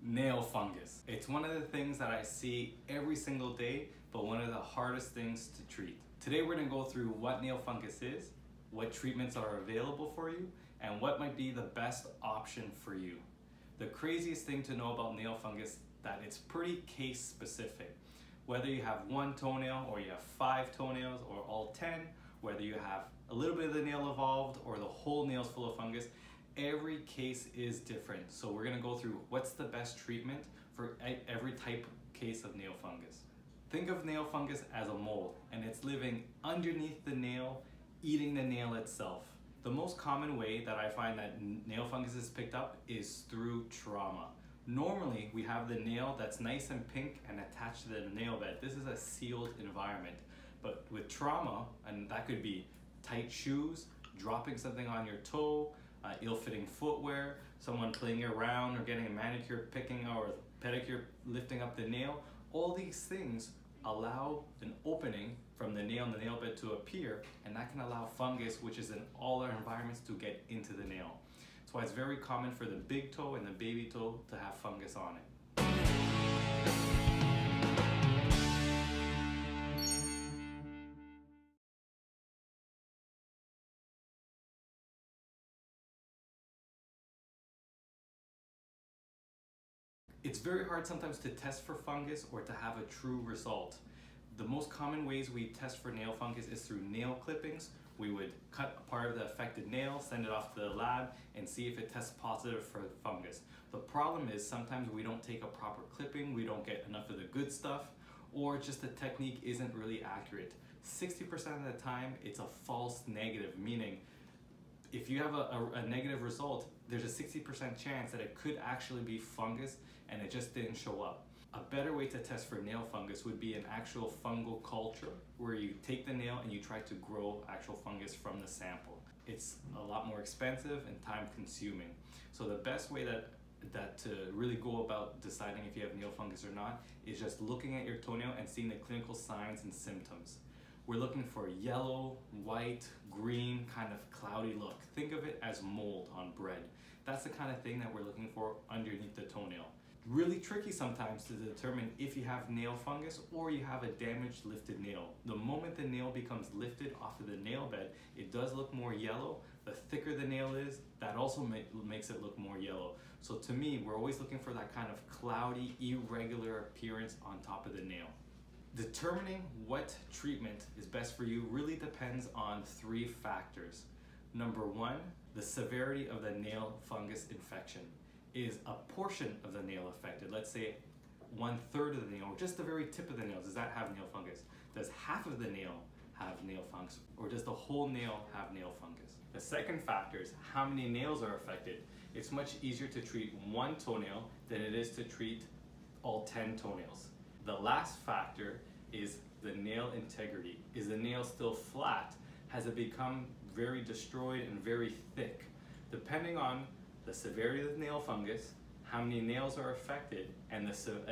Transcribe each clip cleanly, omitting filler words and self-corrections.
Nail fungus. It's one of the things that I see every single day, but one of the hardest things to treat. Today we're going to go through what nail fungus is, what treatments are available for you, and what might be the best option for you. The craziest thing to know about nail fungus that it's pretty case specific. Whether you have one toenail or you have 5 toenails or all 10, whether you have a little bit of the nail evolved or the whole nail's full of fungus, every case is different. So we're gonna go through what's the best treatment for every type case of nail fungus. Think of nail fungus as a mold, and it's living underneath the nail, eating the nail itself. The most common way that I find that nail fungus is picked up is through trauma. Normally, we have the nail that's nice and pink and attached to the nail bed. This is a sealed environment. But with trauma, and that could be tight shoes, dropping something on your toe, ill-fitting footwear, someone playing around or getting a manicure, picking or pedicure, lifting up the nail, all these things allow an opening from the nail and the nail bed to appear, and that can allow fungus, which is in all our environments, to get into the nail. That's why it's very common for the big toe and the baby toe to have fungus on it. It's very hard sometimes to test for fungus or to have a true result. The most common ways we test for nail fungus is through nail clippings. We would cut a part of the affected nail, send it off to the lab, and see if it tests positive for fungus. The problem is sometimes we don't take a proper clipping, we don't get enough of the good stuff, or just the technique isn't really accurate. 60% of the time, it's a false negative, meaning if you have a negative result, there's a 60% chance that it could actually be fungus and it just didn't show up. A better way to test for nail fungus would be an actual fungal culture where you take the nail and you try to grow actual fungus from the sample. It's a lot more expensive and time consuming. So the best way that to really go about deciding if you have nail fungus or not is just looking at your toenail and seeing the clinical signs and symptoms. We're looking for yellow, white, green, kind of cloudy look. Think of it as mold on bread. That's the kind of thing that we're looking for underneath the toenail. Really tricky sometimes to determine if you have nail fungus or you have a damaged lifted nail. The moment the nail becomes lifted off of the nail bed, it does look more yellow. The thicker the nail is, that also makes it look more yellow. So to me, we're always looking for that kind of cloudy, irregular appearance on top of the nail. Determining what treatment is best for you really depends on 3 factors. Number 1, the severity of the nail fungus infection. Is a portion of the nail affected? Let's say 1/3 of the nail, or just the very tip of the nail, does that have nail fungus? Does half of the nail have nail fungus? Or does the whole nail have nail fungus? The second factor is how many nails are affected. It's much easier to treat 1 toenail than it is to treat all 10 toenails. The last factor is the nail integrity. Is the nail still flat? Has it become very destroyed and very thick? Depending on the severity of the nail fungus, how many nails are affected, and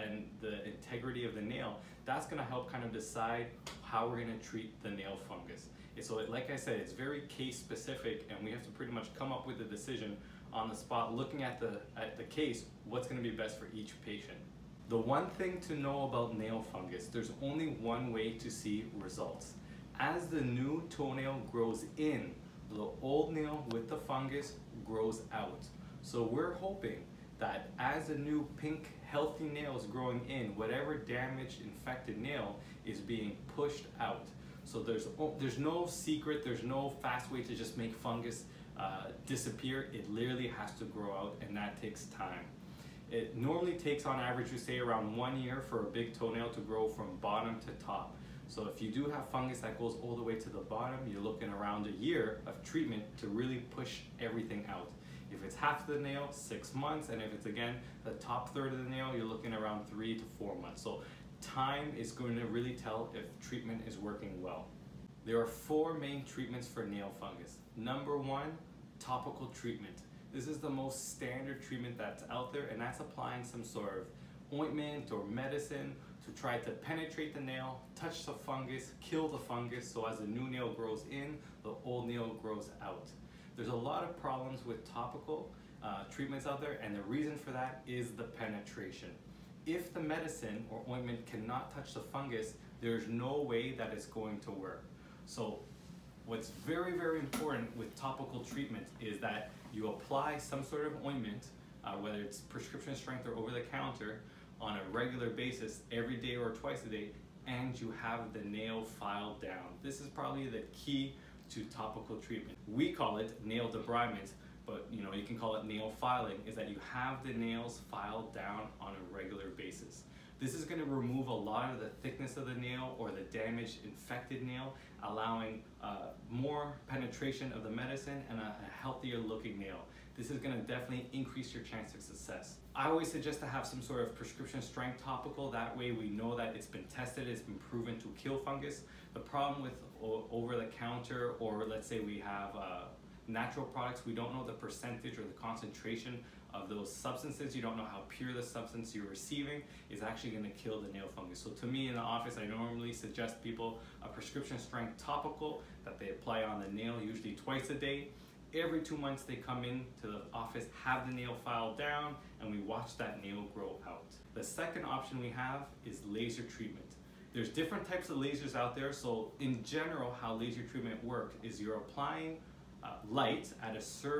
the integrity of the nail, that's gonna help kind of decide how we're gonna treat the nail fungus. So like I said, it's very case specific, and we have to pretty much come up with a decision on the spot, looking at the case, what's gonna be best for each patient. The one thing to know about nail fungus, there's only one way to see results. As the new toenail grows in, the old nail with the fungus grows out. So we're hoping that as a new pink healthy nail is growing in, whatever damaged infected nail is being pushed out. So there's no secret, there's no fast way to just make fungus disappear. It literally has to grow out, and that takes time. It normally takes on average, we say, around 1 year for a big toenail to grow from bottom to top. So if you do have fungus that goes all the way to the bottom, you're looking around a year of treatment to really push everything out. If it's half the nail, 6 months, and if it's again the top third of the nail, you're looking around 3 to 4 months. So time is going to really tell if treatment is working well. There are 4 main treatments for nail fungus. Number 1, topical treatment. This is the most standard treatment that's out there, and that's applying some sort of ointment or medicine to try to penetrate the nail, touch the fungus, kill the fungus, so as the new nail grows in, the old nail grows out. There's a lot of problems with topical treatments out there, and the reason for that is the penetration. If the medicine or ointment cannot touch the fungus, there's no way that it's going to work. So what's very, very important with topical treatment is that you apply some sort of ointment, whether it's prescription strength or over the counter, on a regular basis, every day or twice a day, and you have the nail filed down. This is probably the key to topical treatment. We call it nail debridement, but you can call it nail filing, is that you have the nails filed down on a regular basis. This is going to remove a lot of the thickness of the nail or the damaged, infected nail, allowing more penetration of the medicine and a healthier looking nail. This is going to definitely increase your chance of success. I always suggest to have some sort of prescription strength topical. That way we know that it's been tested, it's been proven to kill fungus. The problem with over the counter, or let's say we have natural products, we don't know the percentage or the concentration of those substances. You don't know how pure the substance you're receiving is actually going to kill the nail fungus. So to me in the office, I normally suggest people a prescription strength topical that they apply on the nail, usually twice a day. Every 2 months they come in to the office, have the nail filed down, and we watch that nail grow out. The second option we have is laser treatment. There's different types of lasers out there. So in general, how laser treatment works is you're applying light at a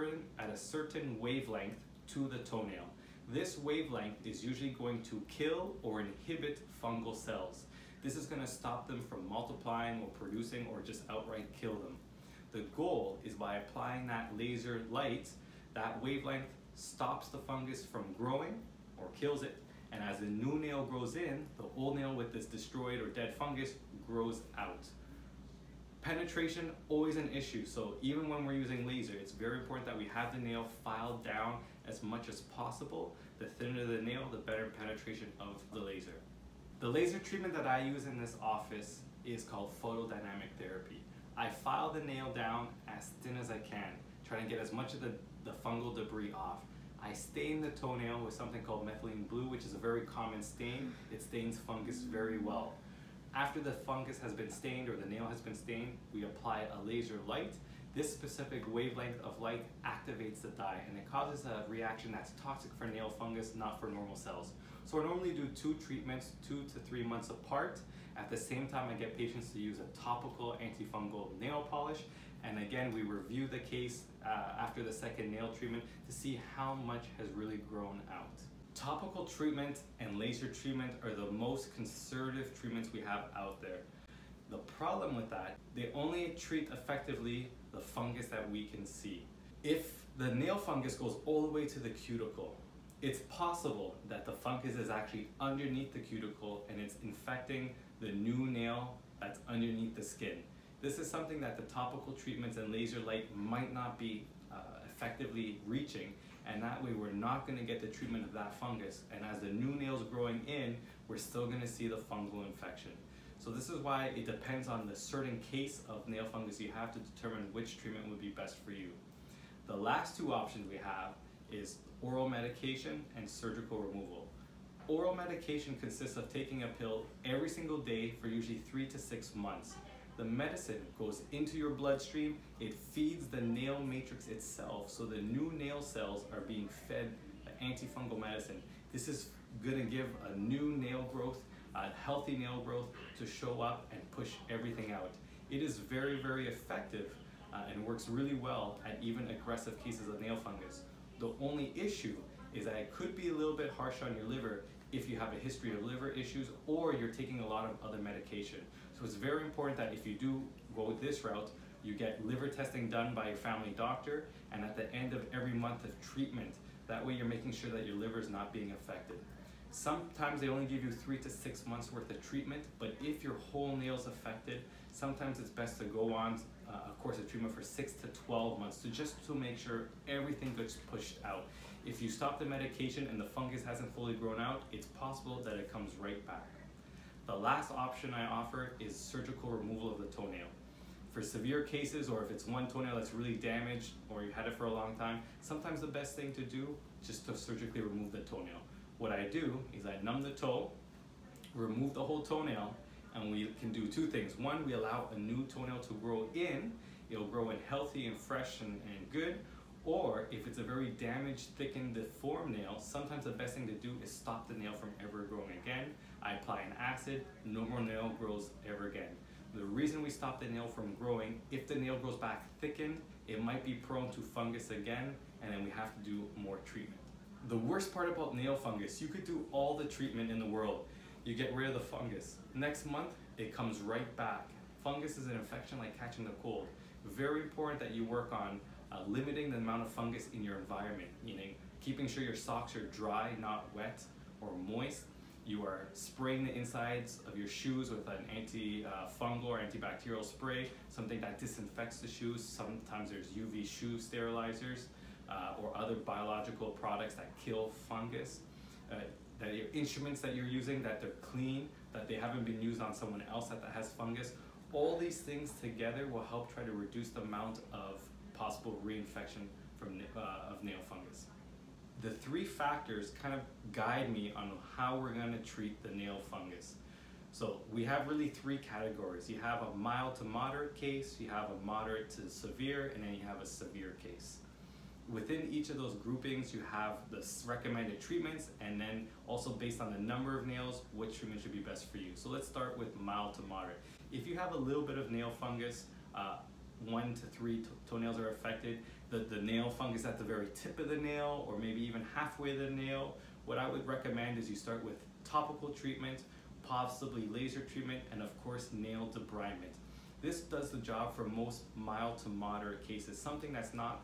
certain wavelength to the toenail. This wavelength is usually going to kill or inhibit fungal cells. This is going to stop them from multiplying or producing, or just outright kill them. The goal is by applying that laser light, that wavelength stops the fungus from growing or kills it, and as the new nail grows in, the old nail with this destroyed or dead fungus grows out. Penetration, always an issue, so even when we're using laser, it's very important that we have the nail filed down as much as possible. The thinner the nail, the better penetration of the laser. The laser treatment that I use in this office is called photodynamic therapy. I file the nail down as thin as I can, trying to get as much of the fungal debris off. I stain the toenail with something called methylene blue, which is a very common stain. It stains fungus very well. After the fungus has been stained or the nail has been stained, we apply a laser light. This specific wavelength of light activates the dye, and it causes a reaction that's toxic for nail fungus, not for normal cells. So I normally do 2 treatments, 2 to 3 months apart. At the same time, I get patients to use a topical antifungal nail polish. And again, we review the case after the second nail treatment to see how much has really grown out. Topical treatment and laser treatment are the most conservative treatments we have out there. The problem with that, they only treat effectively the fungus that we can see. If the nail fungus goes all the way to the cuticle, it's possible that the fungus is actually underneath the cuticle and it's infecting the new nail that's underneath the skin. This is something that the topical treatments and laser light might not be effectively reaching, and that way we're not going to get the treatment of that fungus, and as the new nail's growing in, we're still going to see the fungal infection. So this is why it depends on the certain case of nail fungus you have to determine which treatment would be best for you. The last 2 options we have is oral medication and surgical removal. Oral medication consists of taking a pill every single day for usually 3 to 6 months. The medicine goes into your bloodstream, it feeds the nail matrix itself, so the new nail cells are being fed the antifungal medicine. This is going to give a new nail growth, a healthy nail growth, to show up and push everything out. It is very, very effective and works really well at even aggressive cases of nail fungus. The only issue is that it could be a little bit harsh on your liver if you have a history of liver issues or you're taking a lot of other medication. So it's very important that if you do go this route, you get liver testing done by your family doctor, and at the end of every month of treatment, that way you're making sure that your liver is not being affected. Sometimes they only give you 3 to 6 months worth of treatment, but if your whole nail is affected, sometimes it's best to go on a course of treatment for 6 to 12 months just to make sure everything gets pushed out. If you stop the medication and the fungus hasn't fully grown out, it's possible that it comes right back. The last option I offer is surgical removal of the toenail. For severe cases, or if it's one toenail that's really damaged or you've had it for a long time, sometimes the best thing to do is just to surgically remove the toenail. What I do is I numb the toe, remove the whole toenail, and we can do 2 things. One, we allow a new toenail to grow in. It'll grow in healthy and fresh and good. Or if it's a very damaged, thickened, deformed nail, sometimes the best thing to do is stop the nail from ever growing again. I apply an acid, no more nail grows ever again. The reason we stop the nail from growing, if the nail grows back thickened, it might be prone to fungus again, and then we have to do more treatment. The worst part about nail fungus, you could do all the treatment in the world. You get rid of the fungus. Next month, it comes right back. Fungus is an infection like catching the cold. Very important that you work on limiting the amount of fungus in your environment, meaning keeping sure your socks are dry, not wet or moist. You are spraying the insides of your shoes with an anti-fungal or antibacterial spray, something that disinfects the shoes. Sometimes there's UV shoe sterilizers or other biological products that kill fungus. That your instruments that you're using, that they're clean, that they haven't been used on someone else that has fungus. All these things together will help try to reduce the amount of possible reinfection of nail fungus. The three factors kind of guide me on how we're going to treat the nail fungus. So we have really three categories. You have a mild to moderate case, you have a moderate to severe, and then you have a severe case. Within each of those groupings, you have the recommended treatments, and then also based on the number of nails, which treatment should be best for you. So let's start with mild to moderate. If you have a little bit of nail fungus, 1 to 3 toenails are affected, the nail fungus at the very tip of the nail, or maybe even halfway the nail, what I would recommend is you start with topical treatment, possibly laser treatment, and of course nail debridement. This does the job for most mild to moderate cases, something that's not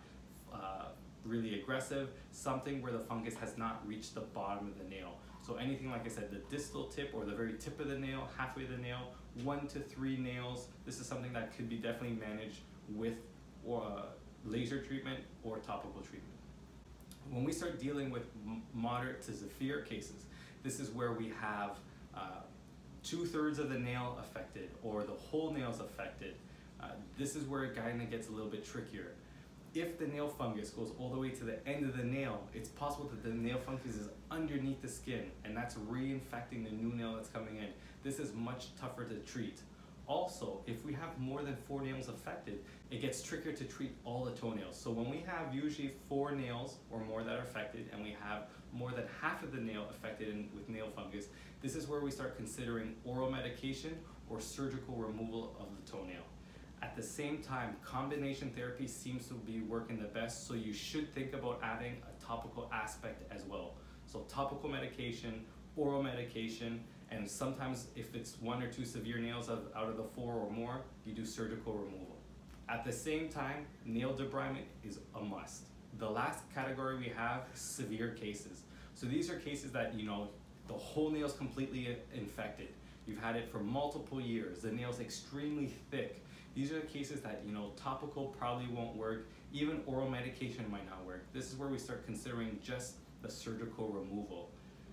really aggressive, something where the fungus has not reached the bottom of the nail. So anything, like I said, the distal tip or the very tip of the nail, halfway the nail, 1 to 3 nails, this is something that could be definitely managed with laser treatment or topical treatment. When we start dealing with moderate to severe cases, this is where we have 2/3 of the nail affected or the whole nail is affected. This is where it kind of gets a little bit trickier. If the nail fungus goes all the way to the end of the nail, it's possible that the nail fungus is underneath the skin, and that's reinfecting the new nail that's coming in. This is much tougher to treat. Also, if we have more than 4 nails affected, it gets trickier to treat all the toenails. So when we have usually 4 nails or more that are affected, and we have more than half of the nail affected with nail fungus, this is where we start considering oral medication or surgical removal of the toenail. At the same time, combination therapy seems to be working the best, so you should think about adding a topical aspect as well. So topical medication, oral medication, and sometimes if it's 1 or 2 severe nails out of the 4 or more, you do surgical removal. At the same time, nail debridement is a must. The last category we have, severe cases. So these are cases that, the whole nail is completely infected. You've had it for multiple years. The nail's extremely thick. These are the cases that, topical probably won't work. Even oral medication might not work. This is where we start considering just the surgical removal.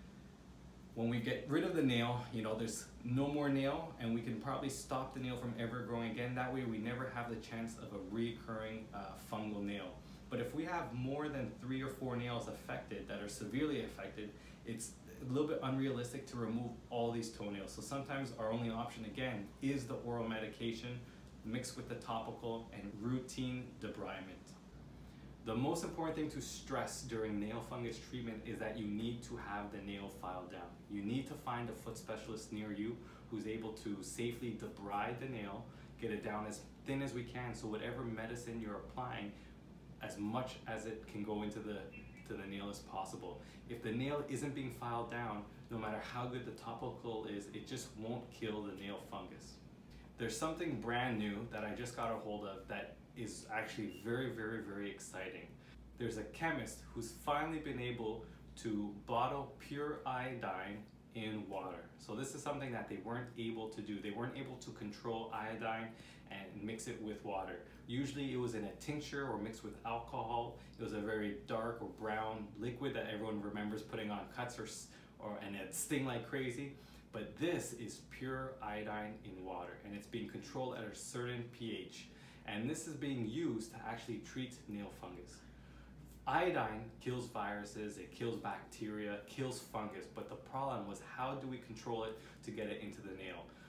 When we get rid of the nail, there's no more nail, and we can probably stop the nail from ever growing again. That way we never have the chance of a recurring fungal nail. But if we have more than 3 or 4 nails affected that are severely affected, it's a little bit unrealistic to remove all these toenails. So sometimes our only option again is the oral medication mixed with the topical and routine debridement. The most important thing to stress during nail fungus treatment is that you need to have the nail filed down. You need to find a foot specialist near you who's able to safely debride the nail, get it down as thin as we can, so whatever medicine you're applying, as much as it can go into the nail as possible. If the nail isn't being filed down, no matter how good the topical is, it just won't kill the nail fungus. There's something brand new that I just got a hold of that is actually very, very, very exciting. There's a chemist who's finally been able to bottle pure iodine in water. So this is something that they weren't able to do. They weren't able to control iodine and mix it with water. Usually it was in a tincture or mixed with alcohol. It was a very dark or brown liquid that everyone remembers putting on cuts and it sting like crazy. But this is pure iodine in water, and it's being controlled at a certain pH. And this is being used to actually treat nail fungus. Iodine kills viruses, it kills bacteria, kills fungus, but the problem was how do we control it to get it into the nail?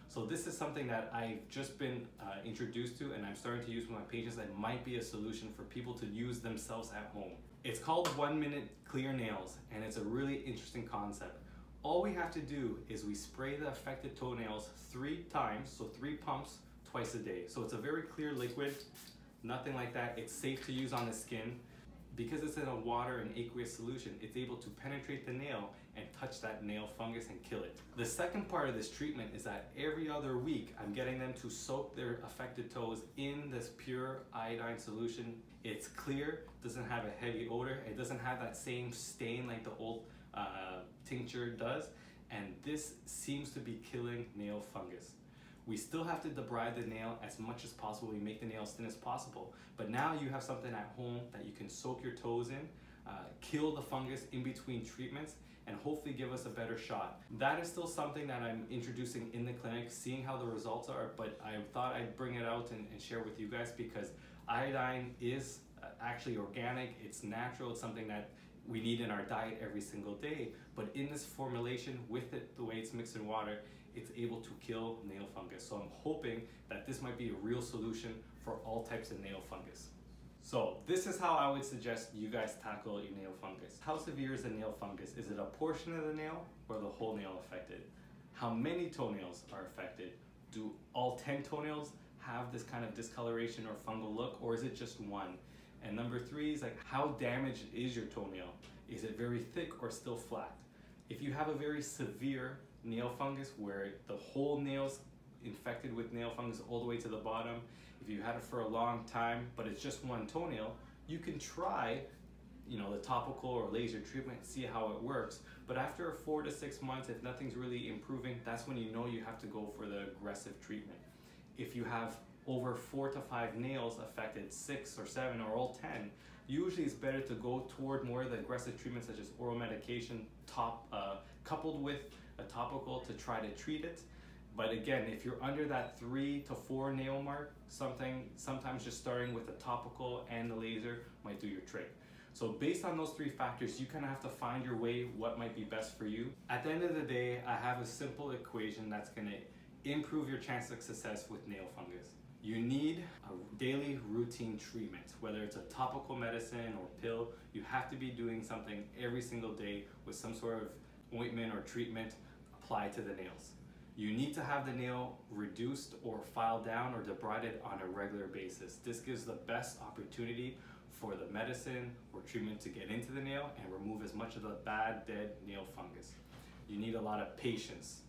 So this is something that I've just been introduced to, and I'm starting to use with my patients that might be a solution for people to use themselves at home. It's called 1 minute clear nails, and it's a really interesting concept. All we have to do is we spray the affected toenails 3 times, so 3 pumps twice a day. So it's a very clear liquid, nothing like that. It's safe to use on the skin. Because it's in a water and aqueous solution, it's able to penetrate the nail and touch that nail fungus and kill it. The second part of this treatment is that every other week, I'm getting them to soak their affected toes in this pure iodine solution. It's clear, doesn't have a heavy odor, it doesn't have that same stain like the old tincture does, and this seems to be killing nail fungus. We still have to debride the nail as much as possible. We make the nail as thin as possible. But now you have something at home that you can soak your toes in, kill the fungus in between treatments, and hopefully give us a better shot. That is still something that I'm introducing in the clinic, seeing how the results are, but I thought I'd bring it out and share with you guys because iodine is actually organic, it's natural, it's something that we need in our diet every single day, but in this formulation, with it, the way it's mixed in water, it's able to kill nail fungus. So I'm hoping that this might be a real solution for all types of nail fungus. So this is how I would suggest you guys tackle your nail fungus. How severe is the nail fungus? Is it a portion of the nail or the whole nail affected? How many toenails are affected? Do all 10 toenails have this kind of discoloration or fungal look, or is it just one? And number 3 is like, how damaged is your toenail? Is it very thick or still flat? If you have a very severe nail fungus where the whole nail's infected with nail fungus all the way to the bottom, if you had it for a long time but it's just one toenail, you can try the topical or laser treatment, see how it works. But after 4 to 6 months, if nothing's really improving, that's when you know you have to go for the aggressive treatment. If you have over 4 to 5 nails affected, 6 or 7 or all 10, usually it's better to go toward more of the aggressive treatments such as oral medication coupled with a topical to try to treat it. But again, if you're under that 3 to 4 nail mark, sometimes just starting with a topical and the laser might do your trick. So based on those 3 factors, you kind of have to find your way, what might be best for you. At the end of the day, I have a simple equation that's going to improve your chance of success with nail fungus. You need a daily routine treatment, whether it's a topical medicine or pill. You have to be doing something every single day with some sort of ointment or treatment applied to the nails. You need to have the nail reduced or filed down or debrided on a regular basis. This gives the best opportunity for the medicine or treatment to get into the nail and remove as much of the bad, dead nail fungus. You need a lot of patience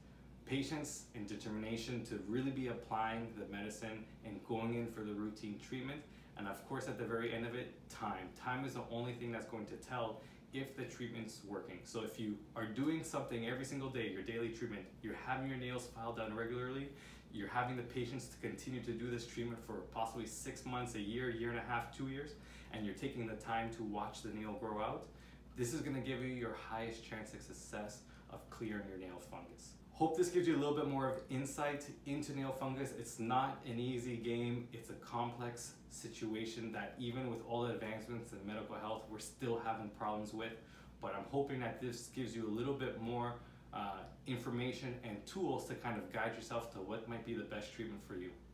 and determination to really be applying the medicine and going in for the routine treatment. And of course, at the very end of it, time. Time is the only thing that's going to tell if the treatment's working. So if you are doing something every single day, your daily treatment, you're having your nails filed down regularly, you're having the patience to continue to do this treatment for possibly 6 months, a year, year and a half, 2 years, and you're taking the time to watch the nail grow out, this is gonna give you your highest chance of success of clearing your nail fungus. Hope this gives you a little bit more of insight into nail fungus. It's not an easy game. It's a complex situation that even with all the advancements in medical health, we're still having problems with. But I'm hoping that this gives you a little bit more information and tools to kind of guide yourself to what might be the best treatment for you.